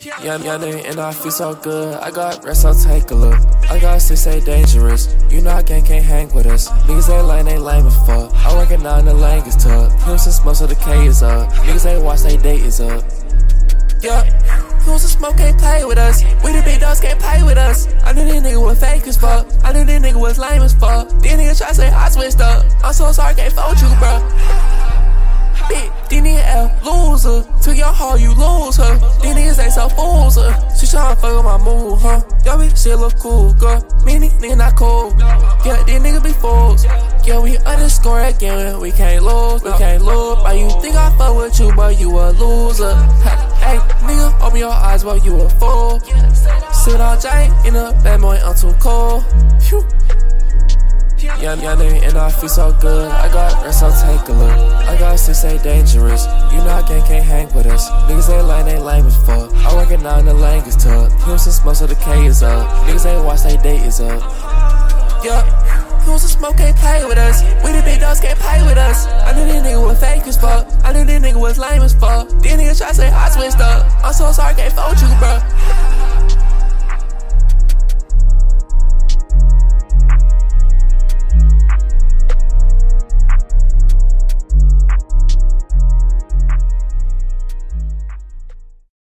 Young nigga and I feel so good. I got rest, so take a look. I got 6 dangerous. You know I can't hang with us. Niggas ain't lame as fuck. I work at 9, the lane is tough. Pills and smoke so the K is up. Niggas ain't watch, they date is up. Yeah. Pills and smoke can't play with us. We the big dogs can't play with us. I knew this nigga was fake as fuck. I knew this nigga was lame as fuck. These niggas try to say I switched up. I'm so sorry, can't fold you, bro. These niggas loser. Took your heart, you lose her. These niggas ain't so fools, She tryna fuck with my mood, huh? Yo, we shit look cool, girl. Me and these niggas not cool. Yeah, these niggas be fools. Yeah, we underscore again. We can't lose, we can't lose. Why you think I fuck with you, but you a loser? Hey, nigga, open your eyes, but you a fool. Sit on J in a bad boy, I'm too cool. Phew. Young nigga and I feel so good. I got rest, so take a look. I got 6 dangerous. You know I can't hang with us. Niggas ain't lame as fuck. I work at 9, the lane is tough. Pills and smoke so the K is up. Niggas ain't watch, they date is up. Yeah. Pills and smoke can't play with us. We the big dogs can't play with us. I knew this nigga was fake as fuck. I knew this nigga was lame as fuck. These niggas try to say I switched up. I'm so sorry, can't fold you, bro.